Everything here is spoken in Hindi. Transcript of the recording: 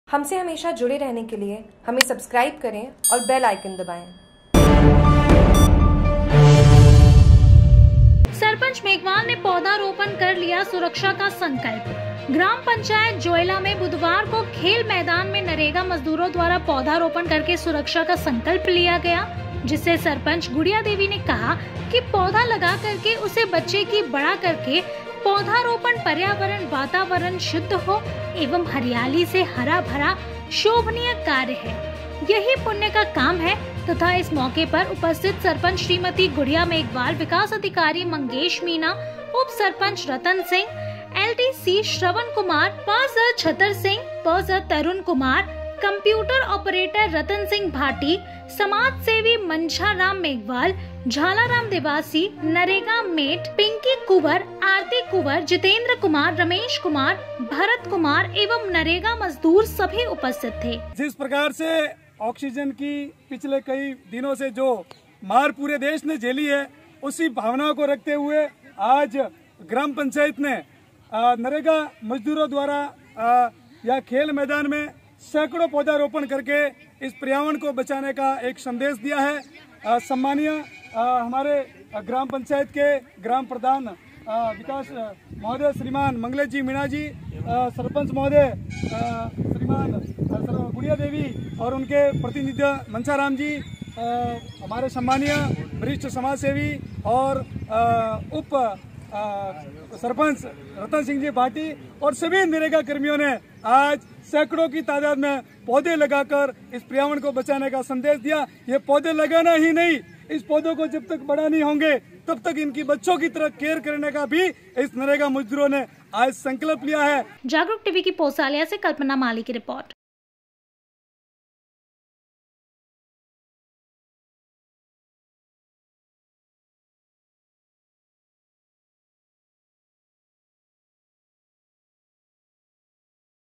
हमसे हमेशा जुड़े रहने के लिए हमें सब्सक्राइब करें और बेल आइकन दबाएं। सरपंच मेघवाल ने पौधारोपण कर लिया सुरक्षा का संकल्प। ग्राम पंचायत जोयला में बुधवार को खेल मैदान में नरेगा मजदूरों द्वारा पौधारोपण करके सुरक्षा का संकल्प लिया गया, जिससे सरपंच गुड़िया देवी ने कहा कि पौधा लगा करके उसे बच्चे की बड़ा करके पौधारोपण पर्यावरण वातावरण शुद्ध हो एवं हरियाली से हरा भरा शोभनीय कार्य है। यही पुण्य का काम है तथा इस मौके पर उपस्थित सरपंच श्रीमती गुड़िया मेघवाल, विकास अधिकारी मंगेश मीना, उप सरपंच रतन सिंह, LDC श्रवण कुमार, पस छतर सिंह, पस तरुण कुमार, कंप्यूटर ऑपरेटर रतन सिंह भाटी, समाज सेवी मंझाराम मेघवाल, झालाराम देवासी, नरेगा मेट पिंकी कुंवर, आरती कुंवर, जितेंद्र कुमार, रमेश कुमार, भरत कुमार एवं नरेगा मजदूर सभी उपस्थित थे। जिस प्रकार से ऑक्सीजन की पिछले कई दिनों से जो मार पूरे देश ने झेली है, उसी भावना को रखते हुए आज ग्राम पंचायत ने नरेगा मजदूरों द्वारा या खेल मैदान में सैकड़ों पौधारोपण करके इस पर्यावरण को बचाने का एक संदेश दिया है। सम्मानीय हमारे ग्राम पंचायत के ग्राम प्रधान विकास महोदय श्रीमान मंगलेश जी मीणा जी, सरपंच महोदय श्रीमान गुड़िया देवी और उनके प्रतिनिधि मंझाराम जी, हमारे सम्मानीय वरिष्ठ समाज सेवी और उप सरपंच रतन सिंह जी भाटी और सभी नरेगा कर्मियों ने आज सैकड़ों की तादाद में पौधे लगाकर इस पर्यावरण को बचाने का संदेश दिया। ये पौधे लगाना ही नहीं, इस पौधों को जब तक बड़ा नहीं होंगे तब तक इनकी बच्चों की तरह केयर करने का भी इस नरेगा मजदूरों ने आज संकल्प लिया है। जागरूक टीवी की पोसालिया से कल्पना माली की रिपोर्ट।